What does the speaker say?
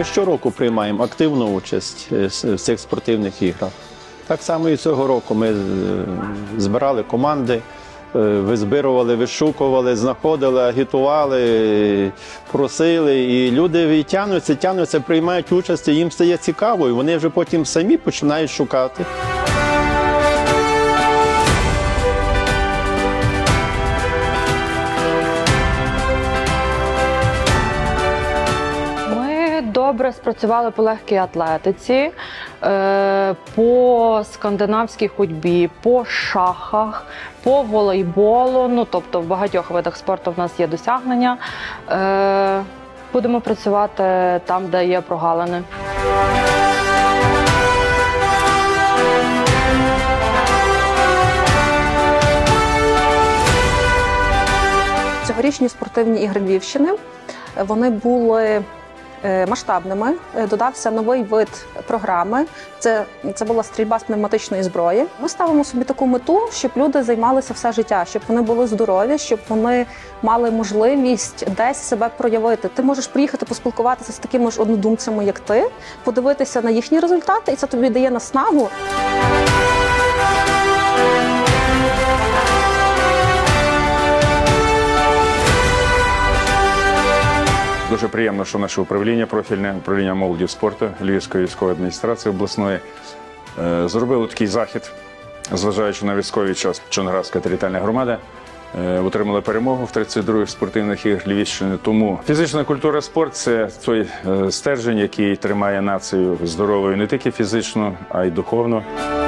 щороку приймаємо активну участь в цих спортивних іграх. Так само і цього року ми збирали команди, визбирували, вишукували, знаходили, агітували, просили. І люди тягнуться, приймають участь, і їм стає цікаво, і вони вже потім самі починають шукати. Добре спрацювали по легкій атлетиці, по скандинавській ходьбі, по шахах, по волейболу, ну, тобто в багатьох видах спорту в нас є досягнення. Будемо працювати там, де є прогалини. Цьогорічні спортивні ігри Львівщини, вони були масштабними. Додався новий вид програми. Це була стрільба з пневматичної зброї. Ми ставимо собі таку мету, щоб люди займалися все життя, щоб вони були здорові, щоб вони мали можливість десь себе проявити. Ти можеш приїхати поспілкуватися з такими ж однодумцями, як ти, подивитися на їхні результати, і це тобі дає наснагу. Дуже приємно, що наше управління, профільне управління молоді і спорту Львівської військової адміністрації обласної зробило такий захід, зважаючи на військовий час. Чонградська територіальна громада отримала перемогу в 32-х спортивних іграх Львівщини. Тому фізична культура, спорт – це той стержень, який тримає націю здоровою не тільки фізично, а й духовно.